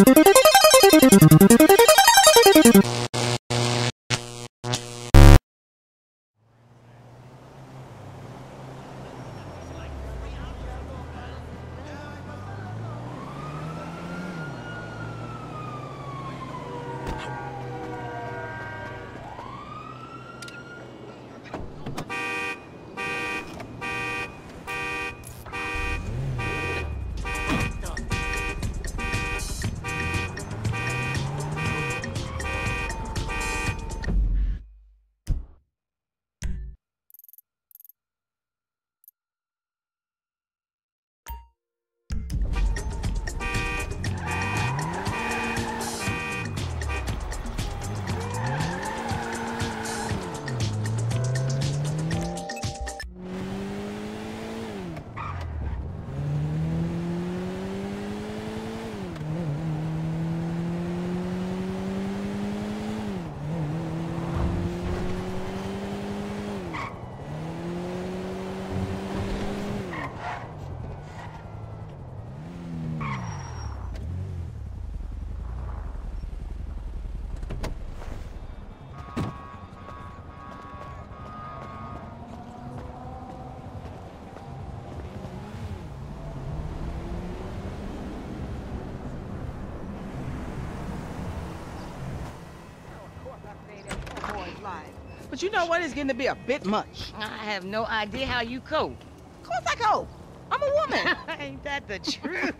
But you know what? It's getting to be a bit much. I have no idea how you cope. Of course I cope. I'm a woman. Ain't that the truth?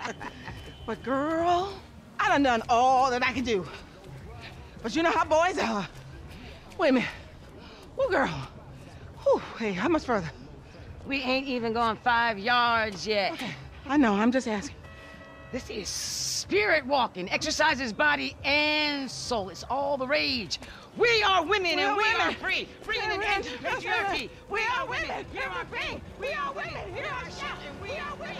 But girl, I done all that I can do. But you know how boys are. Wait a minute. Oh, girl. Whew, hey, how much further? We ain't even gone 5 yards yet. Okay, I know. I'm just asking. This is spirit walking. Exercises body and soul. It's all the rage. We are women and we are free. Free in the end of patriarchy. We are women. Here are free. We are women. Here are shouting. We are women.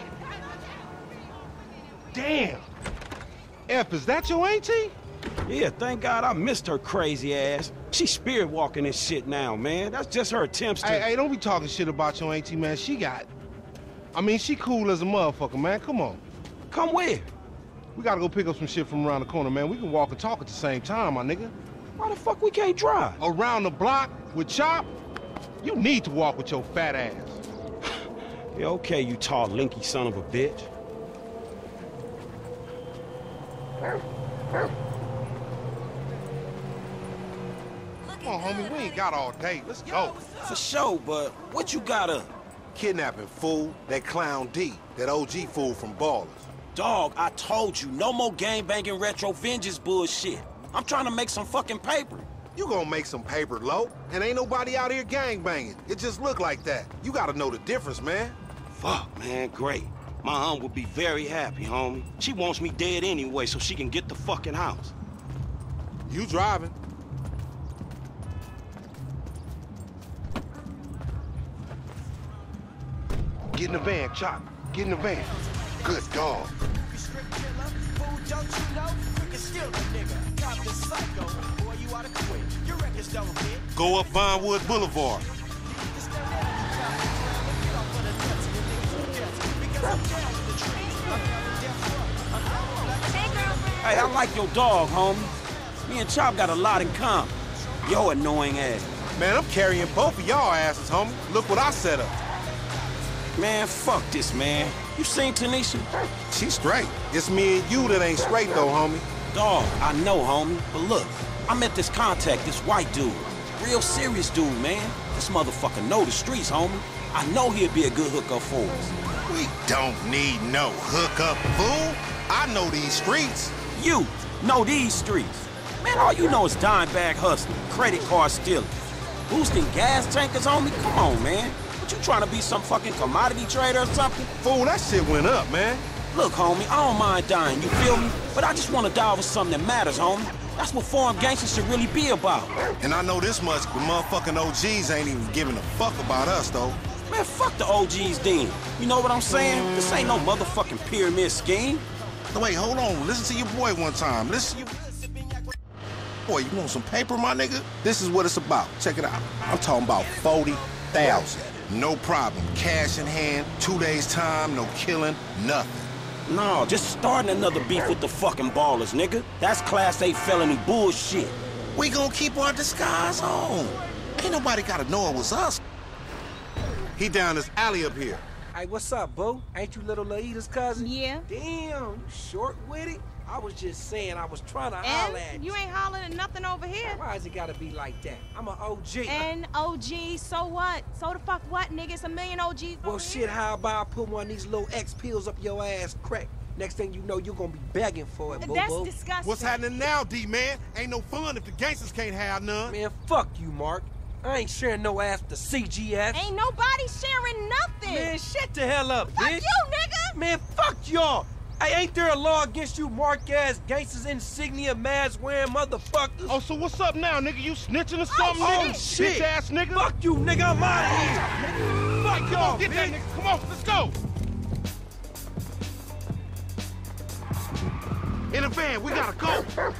Damn. F, is that your auntie? Yeah, thank God I missed her crazy ass. She's spirit walking this shit now, man. That's just her attempts to... Hey, don't be talking shit about your auntie, man. She cool as a motherfucker, man. Come on. Come where? We gotta go pick up some shit from around the corner, man. We can walk and talk at the same time, my nigga. Why the fuck we can't drive? Around the block with Chop? You need to walk with your fat ass. Yeah, okay, you tall, linky son of a bitch. Come on, homie, we ain't got all day. Let's go. For sure, but what you got up? Kidnapping, fool. That clown D. That OG fool from Ballers. Dog, I told you, no more gang-banging retro vengeance bullshit. I'm trying to make some fucking paper. You gonna make some paper, Lo. And ain't nobody out here gangbanging. It just look like that. You gotta know the difference, man. Fuck, man, great. My aunt would be very happy, homie. She wants me dead anyway so she can get the fucking house. You driving. Get in the van, Chop. Get in the van. Good dog. Go up Vinewood Boulevard. Hey, I like your dog, homie. Me and Chop got a lot in common. Yo annoying ass. Man, I'm carrying both of y'all asses, homie. Look what I set up. Man, fuck this, man. You seen Tanisha? She straight. It's me and you that ain't straight, though, homie. Dog, I know, homie. But look, I met this contact, this white dude. Real serious dude, man. This motherfucker know the streets, homie. I know he'd be a good hookup for us. We don't need no hookup, fool. I know these streets. You know these streets. Man, all you know is dime bag hustling, credit card stealing, boosting gas tankers, homie. Come on, man. What, you trying to be some fucking commodity trader or something? Fool, that shit went up, man. Look, homie, I don't mind dying, you feel me? But I just want to die over something that matters, homie. That's what foreign gangsters should really be about. And I know this much, the motherfucking OGs ain't even giving a fuck about us, though. Man, fuck the OGs then. You know what I'm saying? This ain't no motherfucking pyramid scheme. No, wait, hold on. Listen to your boy one time. Listen to you. Boy, you want some paper, my nigga? This is what it's about. Check it out. I'm talking about 40,000. No problem. Cash in hand, 2 days time, no killing, nothing. No, just starting another beef with the fucking ballers, nigga. That's Class A felony bullshit. We gonna keep our disguise on. Ain't nobody gotta know it was us. He down this alley up here. Hey, what's up, boo? Ain't you little Laida's cousin? Yeah. Damn, you short with it? I was just saying I was trying to holler at And you. you ain't hollering at nothing over here. Why is it gotta be like that? I'm an OG. And OG, so what? So the fuck what, nigga? It's a million OGs Well, over shit, here. how about I put one of these little X pills up your ass crack? Next thing you know, you're gonna be begging for it, boo-boo. That's disgusting. What's happening now, D-man? Ain't no fun if the gangsters can't have none. Man, fuck you, Mark. I ain't sharing no ass with the CGS. Ain't nobody sharing nothing. Man, shut the hell up, fuck bitch. you, nigga. Man, fuck y'all. Hey, ain't there a law against you mark-ass gangsters, insignia, mask-wearing motherfuckers? Oh, so what's up now, nigga? You snitching or something, Oh, nigga? shit. Bitch-ass nigga. Fuck you, nigga. I'm out of here. Nigga. Fuck Come y'all, on, get that bitch. nigga. Come on, let's go. In the van, we gotta go.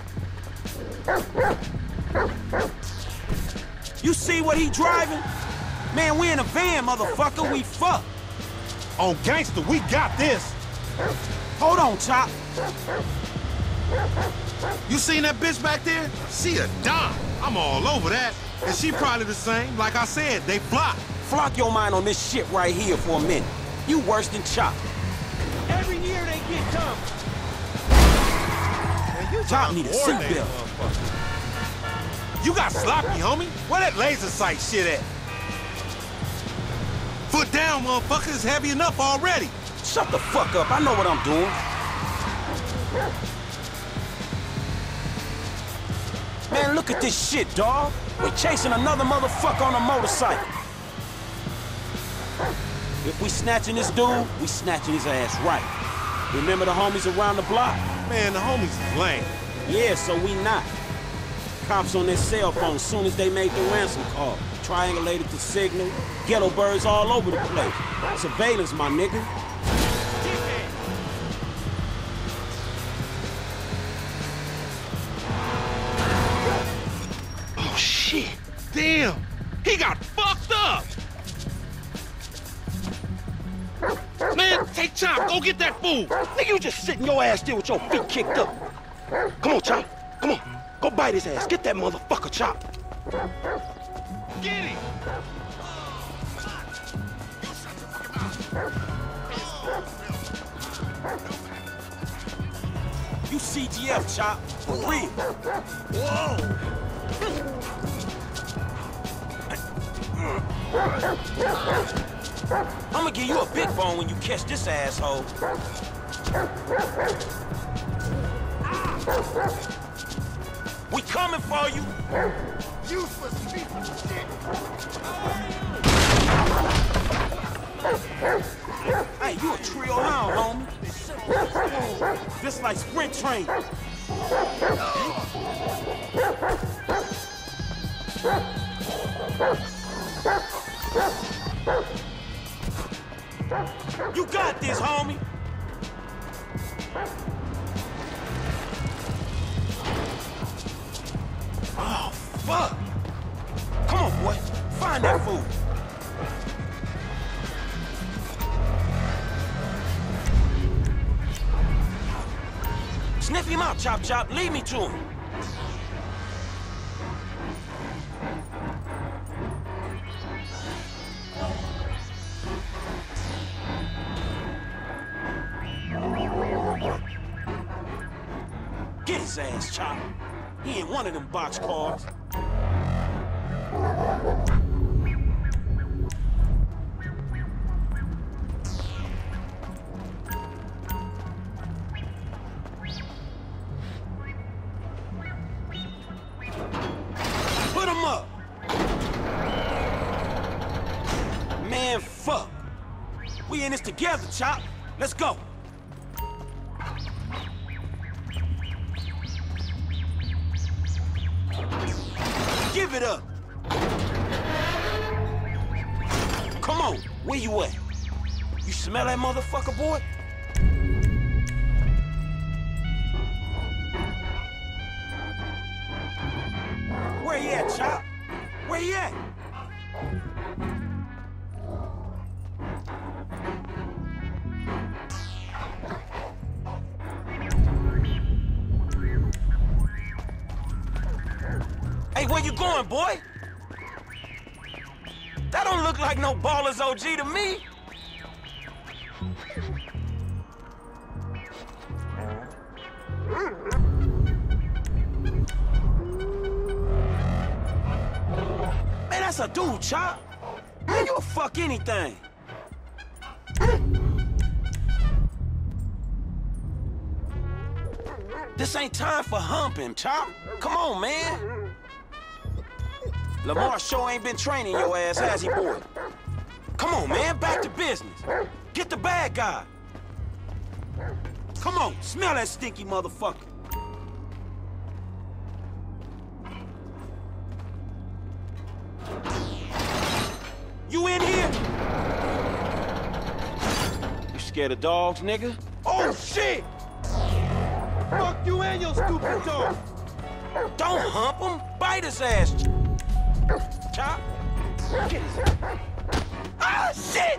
You see what he driving? Man, we in a van, motherfucker. We fucked. On gangster, we got this. Hold on, Chop. You seen that bitch back there? She a dime. I'm all over that. And she probably the same. Like I said, they fly. Flock your mind on this shit right here for a minute. You worse than Chop. Every year they get dumb. Chop need a seatbelt. You got sloppy, homie. Where that laser sight shit at? Foot down, motherfucker. It's heavy enough already. Shut the fuck up. I know what I'm doing. Man, look at this shit, dawg. We're chasing another motherfucker on a motorcycle. If we snatching this dude, we snatching his ass right. Remember the homies around the block? Man, the homies is lame. Yeah, so we not. Cops on their cell phone soon as they made the ransom call. Triangulated the signal. Ghetto birds all over the place. Surveillance, my nigga. Oh, shit. Damn. He got fucked up. Man, take Chop. Go get that fool. Nigga, you just sitting your ass there with your feet kicked up. Come on, Chop. Come on. Go bite his ass. Get that motherfucker, Chop. Get him. You CGF, Chop. For real. I'ma give you a big bone when you catch this asshole. We coming for you. Useless piece of shit. Hey, you a trio hound, homie. This like sprint training. You got this, homie. Oh, fuck. Come on, boy. Find that fool. Sniff him out, Chop Chop. Lead me to him. Get his ass, Chop. He ain't one of them boxcars. Put him up. Man, fuck. We in this together, Chop. Let's go. Give it up. Come on, where you at? You smell that motherfucker, boy? Where you at, Chop? Where you at? Hey, where you going, boy? That don't look like no Ballas OG to me. Man, that's a dude, Chop. Man, you'll fuck anything. This ain't time for humping, Chop. Come on, man. Lamar sure ain't been training your ass, has he, boy? Come on, man, back to business. Get the bad guy. Come on, smell that stinky motherfucker. You in here? You scared of dogs, nigga? Oh, shit! Fuck you and your stupid dog! Don't hump him. Bite his ass. Chop. Get his ass. Ah, shit!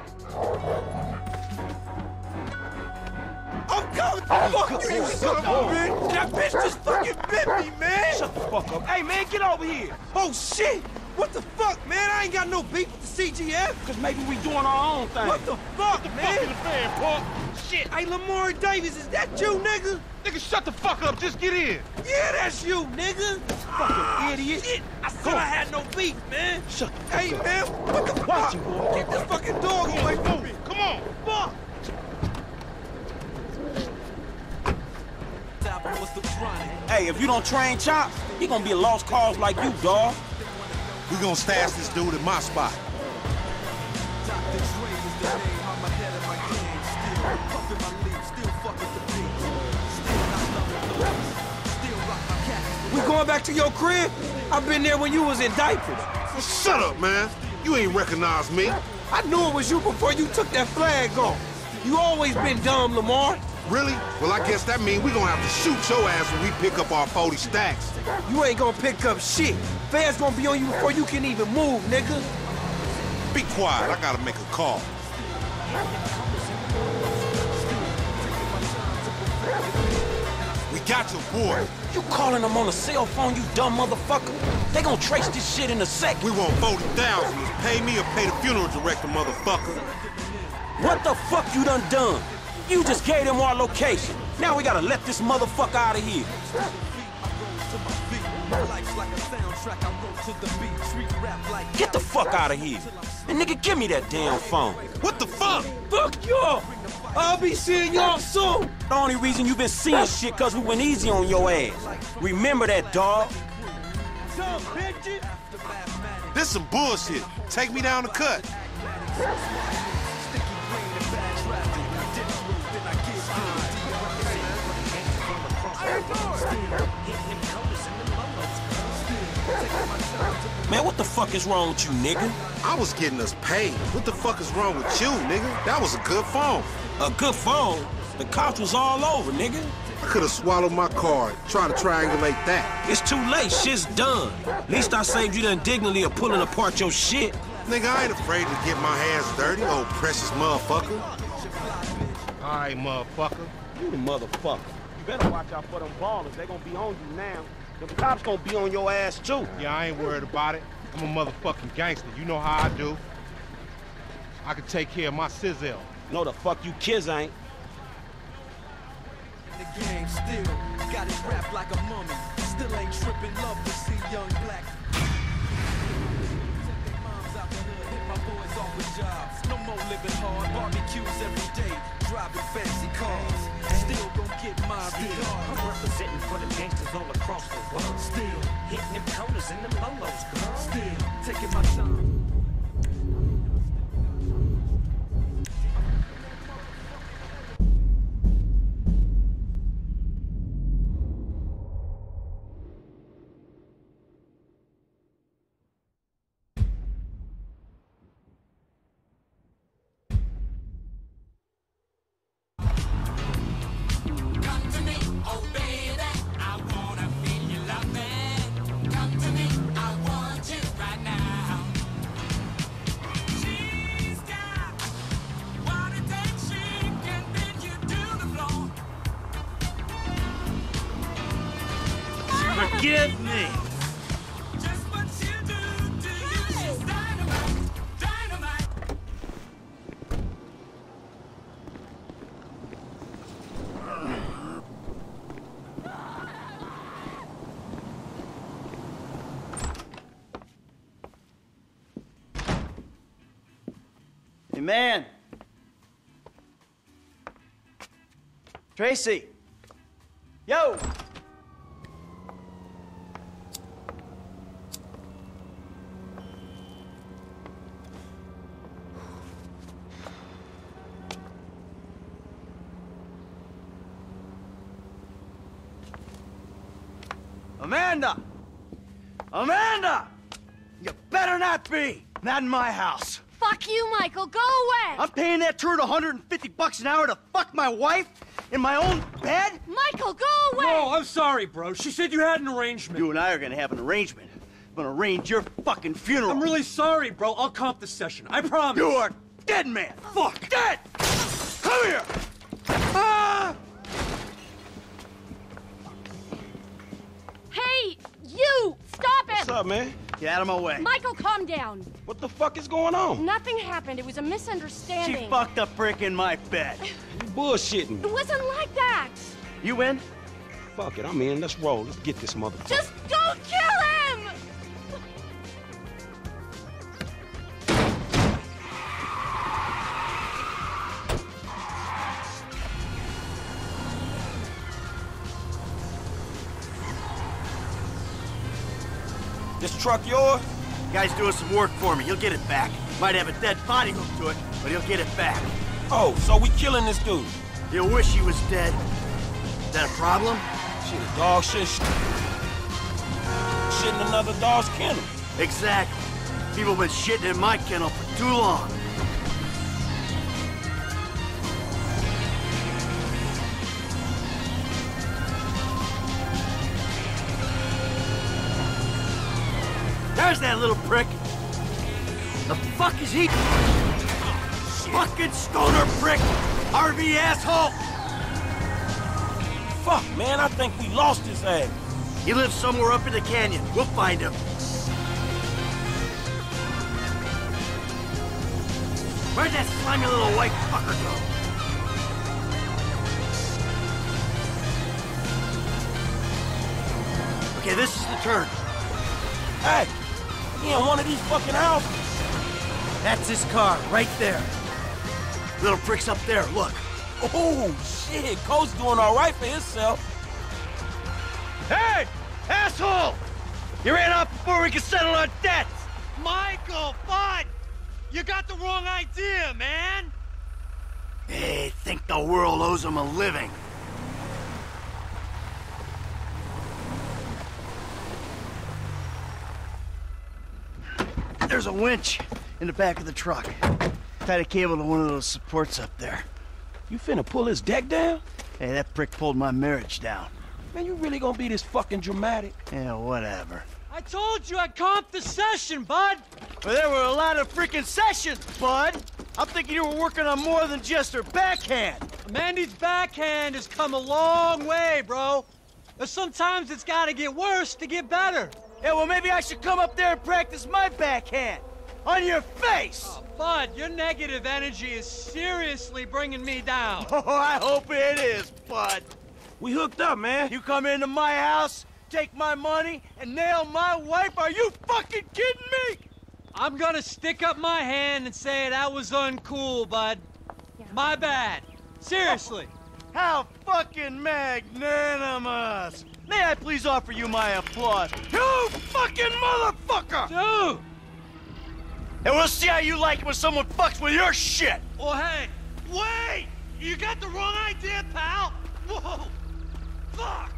I'm coming! Fuck you, you son of a bitch! That bitch just fucking bit me, man! Shut the fuck up. Hey, man, get over here. Oh, shit! What the fuck, man? I ain't got no beef with the CGF. Because maybe we doing our own thing. What the fuck, man? Fuck in the fan, Park. Shit! Hey, Lamar Davis, is that you, nigga? Nigga, shut the fuck up. Just get in. Yeah, that's you, nigga! Fucking idiot. Shit! I said I had no beef, man! Shut the fuck Hey, up. man, what the fuck? Watch him, boy. Get this fucking dog away from me! Come on. Fuck! Hey, if you don't train Chop, he gonna be a lost cause like you, dawg. We gonna stash this dude in my spot. We going back to your crib? I've been there when you was in diapers. Shut up, man. You ain't recognize me. I knew it was you before you took that flag off. You always been dumb, Lamar. Really? Well, I guess that means we gonna have to shoot your ass when we pick up our 40 stacks. You ain't gonna pick up shit. Feds gonna be on you before you can even move, nigga. Be quiet. I gotta make a call. We got your boy. You calling them on a cell phone, you dumb motherfucker? They gonna trace this shit in a second. We want 40,000. Pay me or pay the funeral director, motherfucker. What the fuck you done? You just gave them our location. Now we gotta let this motherfucker out of here. Get the fuck out of here. And nigga, give me that damn phone. What the fuck? Fuck y'all. I'll be seeing y'all soon. The only reason you been seeing shit cause we went easy on your ass. Remember that, dawg. This some bullshit. Take me down the cut. Man, what the fuck is wrong with you, nigga? I was getting us paid. What the fuck is wrong with you, nigga? That was a good phone. A good phone? The cops was all over, nigga. I could have swallowed my card, trying to triangulate that. It's too late, shit's done. At least I saved you the indignity of pulling apart your shit. Nigga, I ain't afraid to get my hands dirty, old precious motherfucker. All right, motherfucker. You the motherfucker. You better watch out for them ballers. They gonna be on you now. The cops gonna be on your ass, too. Yeah, I ain't worried about it. I'm a motherfucking gangster. You know how I do. I can take care of my sizzle. No, the fuck you kids ain't. The game still got it wrapped like a mummy. Still ain't tripping, love to see young black. Hit my boys off with jobs. No more living hard, barbecues every day, driving fancy cars. Still gon' get my regard. I'm representing for the gangsters all across the world. Still hitting them corners and them lolos, girl. Still taking my time. Forgive me. man. Tracy. Yo. Amanda! Amanda! You better not be! Not in my house. Fuck you, Michael. Go away! I'm paying that turd $150 an hour to fuck my wife in my own bed? Michael, go away! No, I'm sorry, bro. She said you had an arrangement. You and I are gonna have an arrangement. I'm gonna arrange your fucking funeral. I'm really sorry, bro. I'll comp the session. I promise. You are dead, man. Fuck. Dead! Come here! Ah! Hey, you! Stop it! What's up, man? Get out of my way. Michael, calm down. What the fuck is going on? Nothing happened. It was a misunderstanding. She fucked a brick in my bed. You bullshitting. It wasn't like that. You in? Fuck it, I'm in. Let's roll. Let's get this motherfucker. Just don't kill him! This truck yours? Guy's doing some work for me. He'll get it back. Might have a dead body hooked to it, but he'll get it back. Oh, so we killing this dude? He'll wish he was dead. Is that a problem? Shit, a dog shit in another dog's kennel. Exactly. People have been shitting in my kennel for too long. There's that little prick. The fuck is he? Fucking stoner prick! RV asshole! Fuck, man, I think we lost his ass. He lives somewhere up in the canyon. We'll find him. Where'd that slimy little white fucker go? Okay, this is the turn. Hey, he in one of these fucking houses. That's his car, right there. Little prick's up there, look. Oh, shit, Cole's doing all right for himself. Hey, asshole! You ran off before we could settle our debts! Michael, Bud! You got the wrong idea, man! They think the world owes them a living. There's a winch in the back of the truck. Tied a cable to one of those supports up there. You finna pull his deck down? Hey, that prick pulled my marriage down. Man, you really gonna be this fucking dramatic? Yeah, whatever. I told you I'd comp the session, Bud! Well, there were a lot of freaking sessions, Bud! I'm thinking you were working on more than just her backhand. Mandy's backhand has come a long way, bro. But sometimes it's gotta get worse to get better. Yeah, well, maybe I should come up there and practice my backhand. On your face! Oh, Bud, your negative energy is seriously bringing me down. Oh, I hope it is, Bud. We hooked up, man. You come into my house, take my money, and nail my wife? Are you fucking kidding me? I'm gonna stick up my hand and say that was uncool, Bud. Yeah. My bad. Seriously. How fucking magnanimous! May I please offer you my applause? You fucking motherfucker! Dude! And we'll see how you like it when someone fucks with your shit! Oh, hey! Wait! You got the wrong idea, pal! Whoa! Fuck!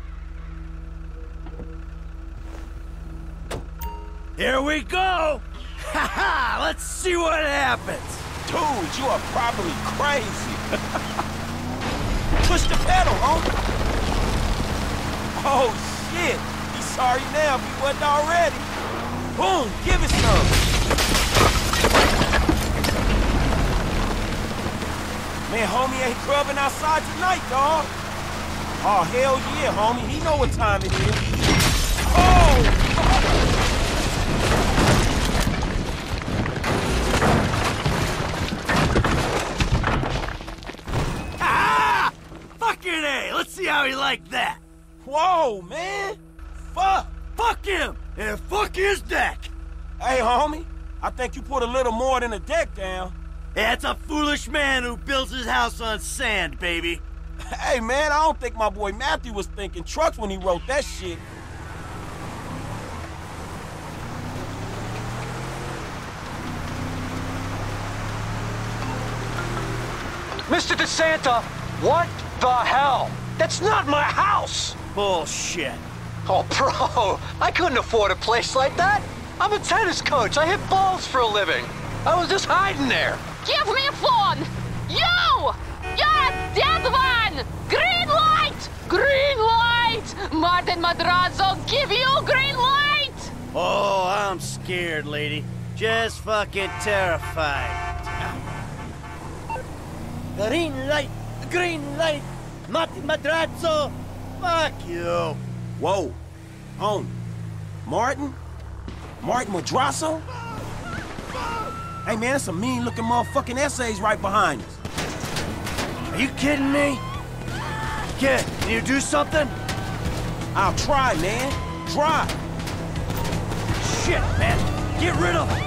Here we go! Ha ha! Let's see what happens! Dude, you are probably crazy. Push the pedal, homie. Oh, shit. He's sorry now if he wasn't already. Boom, give it some. Man, homie ain't clubbing outside tonight, dawg. Oh, hell yeah, homie. He know what time it is. Oh! Ah! Fucking A! Let's see how he liked that. Whoa, man. Fuck. Fuck him! And fuck his deck! Hey, homie. I think you put a little more than a deck down. That's a foolish man who builds his house on sand, baby. Hey, man, I don't think my boy Matthew was thinking trucks when he wrote that shit. Mr. DeSanta, what the hell? That's not my house! Bullshit. Oh, bro, I couldn't afford a place like that. I'm a tennis coach. I hit balls for a living. I was just hiding there. Give me a phone! You! You're a dead one! Green light! Green light! Martin Madrazo, give you green light! Oh, I'm scared, lady. Just fucking terrified. Green light! Green light! Martin Madrazo! Fuck you! Whoa. Homie. Martin? Martin Madrazo? Hey, man, that's some mean-looking motherfucking essays right behind us. Are you kidding me? Kid, can you do something? I'll try, man. Try. Shit, man. Get rid of him.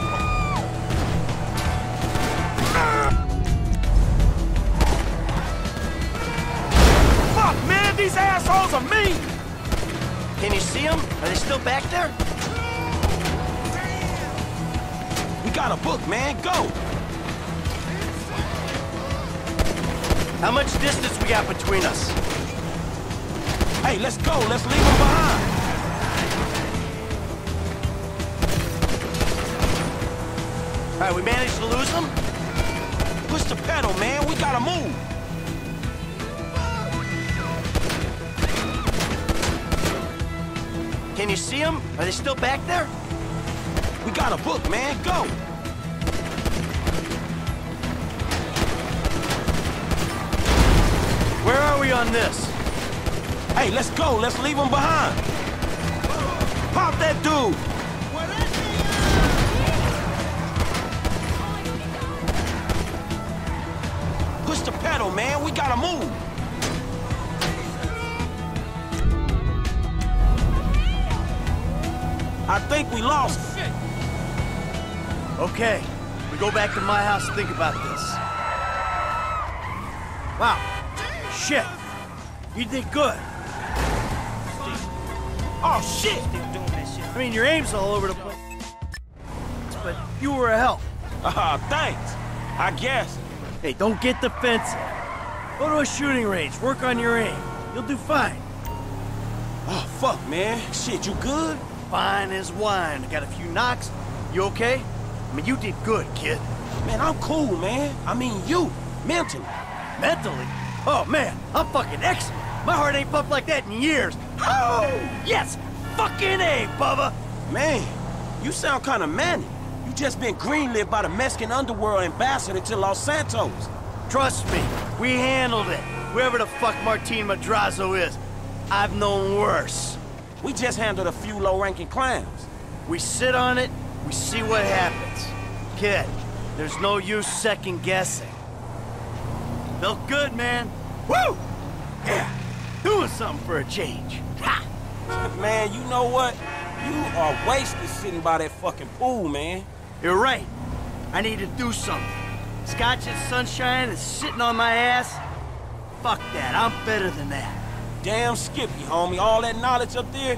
Fuck, man, these assholes are mean! Can you see them? Are they still back there? We got a book, man. Go! How much distance we got between us? Hey, let's go. Let's leave them behind. All right, we managed to lose them? Push the pedal, man. We gotta move. Can you see them? Are they still back there? We got a book, man. Go! Where are we on this? Hey, let's go. Let's leave them behind. Pop that dude! Push the pedal, man. We gotta move. I think we lost. Shit. Okay, we go back to my house and think about this. Wow. Shit. You did good. Oh, shit! I mean, your aim's all over the place. But you were a help. Thanks. I guess. Hey, don't get defensive. Go to a shooting range, work on your aim. You'll do fine. Oh, fuck, man. Shit, you good? Fine as wine. Got a few knocks. You okay? I mean, you did good, kid. Man, I'm cool, man. I mean, you. Mentally. Mentally? Oh, man, I'm fucking excellent. My heart ain't pumped like that in years. Oh, yes! Fucking A, Bubba! Man, you sound kind of manic. You just been greenlit by the Mexican underworld ambassador to Los Santos. Trust me, we handled it. Whoever the fuck Martin Madrazo is, I've known worse. We just handled a few low-ranking clowns. We sit on it, we see what happens. Kid, there's no use second-guessing. Felt good, man. Woo! Yeah, doing something for a change. Ha! Man, you know what? You are wasted sitting by that fucking pool, man. You're right. I need to do something. Scotch and sunshine is sitting on my ass. Fuck that, I'm better than that. Damn Skippy, homie. All that knowledge up there,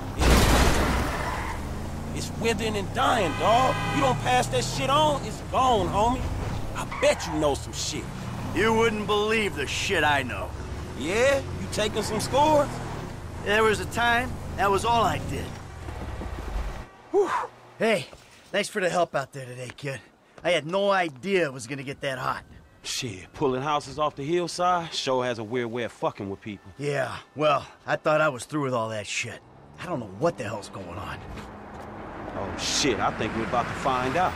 it's withering and dying, dawg. You don't pass that shit on, it's gone, homie. I bet you know some shit. You wouldn't believe the shit I know. Yeah? You taking some scores? There was a time, that was all I did. Whew. Hey, thanks for the help out there today, kid. I had no idea it was gonna get that hot. Shit, pulling houses off the hillside sure has a weird way of fucking with people. Yeah, well, I thought I was through with all that shit. I don't know what the hell's going on. Oh, shit, I think we're about to find out.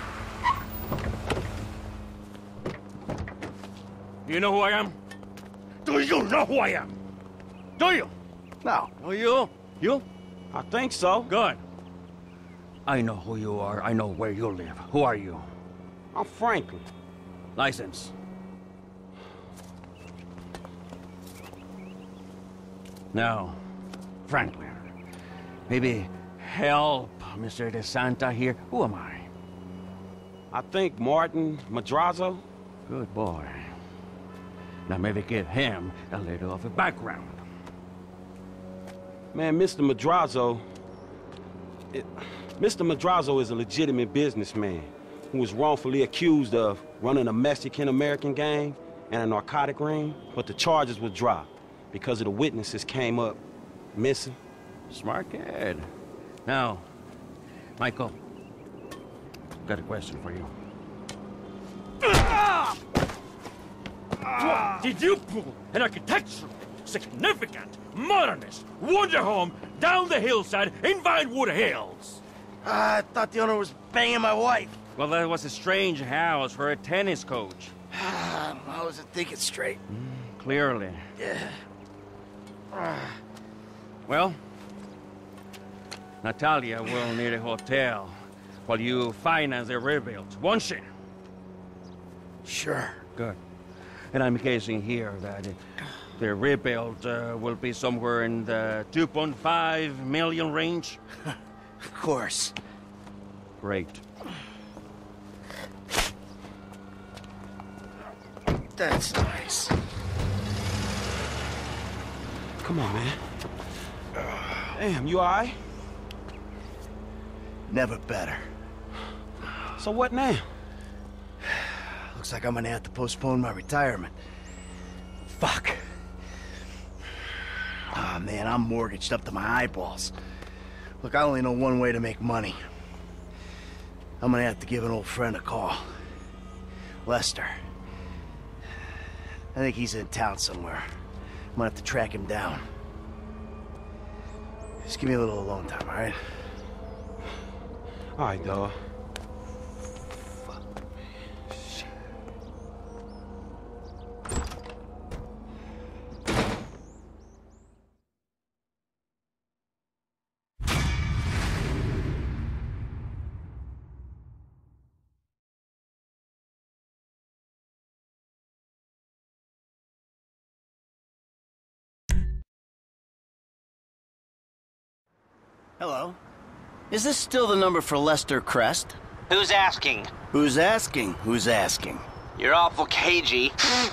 You know who I am? Do you know who I am? Do you? No. Oh, you? You? I think so. Good. I know who you are. I know where you live. Who are you? I'm Franklin. License. Now, Franklin, maybe help Mr. DeSanta here. Who am I? I think Martin Madrazo. Good boy. Now maybe give him a little of a background. Man, Mr. Madrazo... Mr. Madrazo is a legitimate businessman who was wrongfully accused of running a Mexican-American gang and a narcotic ring, but the charges were dropped because of the witnesses came up missing. Smart kid. Now, Michael, got a question for you. Did you pull an architectural, significant, modernist wonder home down the hillside in Vinewood Hills? I thought the owner was banging my wife. Well, that was a strange house for a tennis coach. I wasn't thinking straight. Clearly. Yeah. Well, Natalia will need a hotel while you finance the rebuild, won't she? Sure. Good. And I'm guessing here that the rebuild will be somewhere in the 2.5 million range? Of course. Great. That's nice. Come on, man. Damn, you all right? Never better. So what now? Looks like I'm gonna have to postpone my retirement. Fuck. Oh, man, I'm mortgaged up to my eyeballs. Look, I only know one way to make money. I'm gonna have to give an old friend a call. Lester. I think he's in town somewhere. I'm gonna have to track him down. Just give me a little alone time, all right? All right, dawg. Hello. Is this still the number for Lester Crest? Who's asking? Who's asking? Who's asking? You're awful cagey.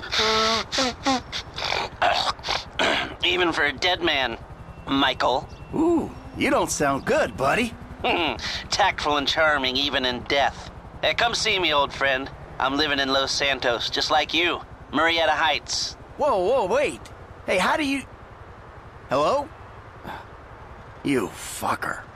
Even for a dead man, Michael. Ooh, you don't sound good, buddy. Tactful and charming even in death. Hey, come see me, old friend. I'm living in Los Santos, just like you. Murrieta Heights. Whoa, wait. Hey, how do you... Hello? You fucker.